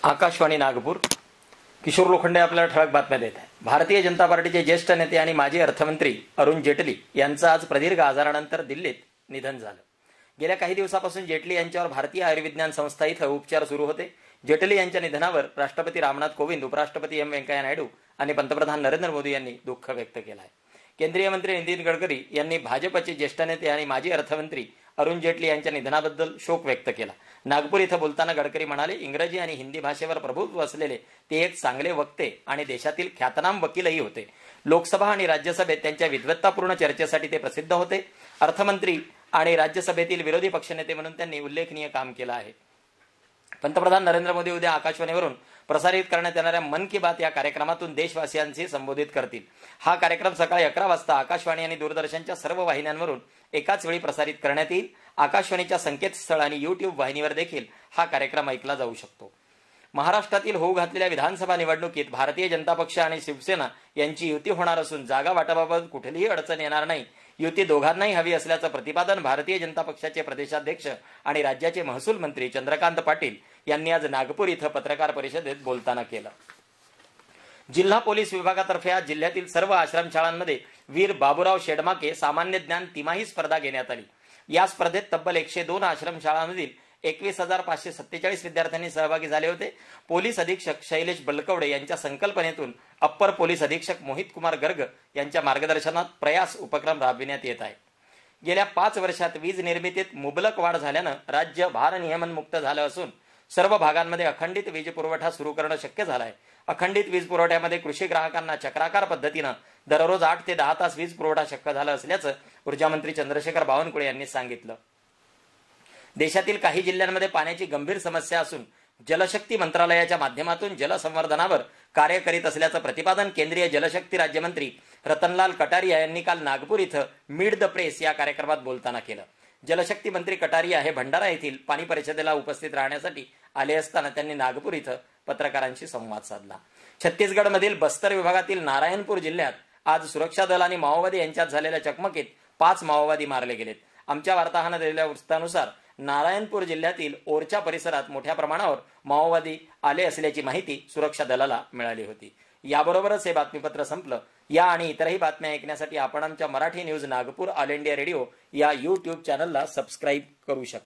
आकाशवाणी नागपूर. किशोर लोखंडे आपल्याला ठळक बातम्या देत आहे. भारतीय जनता पार्टीचे ज्येष्ठ नेते आणि माजी अर्थमंत्री अरुण जेटली यांचं आज प्रदीर्घ आजारानंतर दिल्लीत निधन झालं. गेल्या काही दिवसापासून जेटली यांच्यावर भारतीय आयुर्विज्ञान संस्था इथं उपचार सुरू होते. जेटली यांच्या निधनावर राष्ट्रपती रामनाथ कोविंद, उपराष्ट्रपती व्यंकय्या नायडू आणि पंतप्रधान नरेंद्र मोदी यांनी दुःख व्यक्त केलं आहे. केंद्रीय मंत्री नितीन गडकरी यांनी भाजपचे ज्येष्ठ नेते आणि माजी अर्थमंत्री अरुण जेटली यांच्या निधनाबद्दल शोक व्यक्त केला. नागपूर इथं बोलताना गडकरी म्हणाले, इंग्रजी आणि हिंदी भाषेवर प्रभुत्व असलेले ते एक चांगले वक्ते आणि देशातील ख्यातनाम वकीलही होते. लोकसभा आणि राज्यसभेत त्यांच्या विद्वत्तापूर्ण चर्चेसाठी ते प्रसिद्ध होते. अर्थमंत्री आणि राज्यसभेतील विरोधी पक्षनेते म्हणून त्यांनी उल्लेखनीय काम केलं आहे. पंतप्रधान नरेंद्र मोदी उद्या आकाशवाणीवरून प्रसारित करण्यात येणाऱ्या मन की बात या कार्यक्रमातून देशवासियांशी संबोधित करतील. हा कार्यक्रम सकाळी 11 वाजता आकाशवाणी आणि दूरदर्शनच्या सर्व वाहिन्यांवरून एकाच वेळी प्रसारित करण्यात येईल. आकाशवाणीच्या संकेतस्थळ आणि YouTube वाहिनीवर देखील हा कार्यक्रम ऐकला जाऊ शकतो. महाराष्ट्रातील होऊ घातलेल्या विधानसभा निवडणुकीत भारतीय जनता पक्ष आणि शिवसेना यांची युती होणार असून जागा वाटपाबाबत कुठलीही अडचण येणार नाही. युती दोघांनाही हवी असल्याचं प्रतिपादन भारतीय जनता पक्षाचे प्रदेशाध्यक्ष आणि राज्याचे महसूल मंत्री चंद्रकांत पाटील यांनी आज नागपूर इथं पत्रकार परिषदेत बोलताना केलं. जिल्हा पोलीस विभागातर्फे आज जिल्ह्यातील सर्व आश्रमशाळांमध्ये वीर बाबूराव शेडमाके सामान्य ज्ञान तिमाही स्पर्धा घेण्यात आली. या स्पर्धेत तब्बल 102 आश्रमशाळांमधील 21,547 विद्यार्थ्यांनी सहभागी झाले होते. पोलीस अधीक्षक शैलेश बलकवडे यांच्या संकल्पनेतून अप्पर पोलीस अधीक्षक मोहित कुमार गर्ग यांच्या मार्गदर्शनात प्रयास उपक्रम राबविण्यात येत आहे. गेल्या 5 वर्षात वीज निर्मितीत मुबलक वाढ झाल्यानं राज्य भारनियमन मुक्त झालं असून सर्व भागांमध्ये अखंडित वीज पुरवठा सुरू करणं शक्य झालं आहे. अखंडित वीज पुरवठ्यामध्ये कृषी ग्राहकांना चक्राकार पद्धतीनं दररोज 8 ते 10 तास वीज पुरवठा शक्य झाला असल्याचं ऊर्जामंत्री चंद्रशेखर बावनकुळे यांनी सांगितलं. देशातील काही जिल्ह्यांमध्ये पाण्याची गंभीर समस्या असून जलशक्ती मंत्रालयाच्या माध्यमातून जलसंवर्धनावर कार्य करीत असल्याचं प्रतिपादन केंद्रीय जलशक्ती राज्यमंत्री रतनलाल कटारिया यांनी काल नागपूर इथं मीट द प्रेस या कार्यक्रमात बोलताना केलं. जलशक्ती मंत्री कटारिया हे भंडारा येथील पाणी परिषदेला उपस्थित राहण्यासाठी आले असताना त्यांनी नागपूर इथं पत्रकारांशी संवाद साधला. छत्तीसगडमधील बस्तर विभागातील नारायणपूर जिल्ह्यात आज सुरक्षा दल आणि माओवादी यांच्यात झालेल्या चकमकीत 5 माओवादी मारले गेलेत. आमच्या वार्ताहरानं दिलेल्या वृत्तानुसार नारायणपूर जिल्ह्यातील ओरच्या परिसरात मोठ्या प्रमाणावर माओवादी आले असल्याची माहिती सुरक्षा दलाला मिळाली होती. याबरोबरच हे बातमीपत्र संपलं. या आणि इतरही बातम्या ऐकण्यासाठी आपण आमच्या Marathi news Nagpur all India radio या YouTube चॅनलला सबस्क्राईब करू शकता.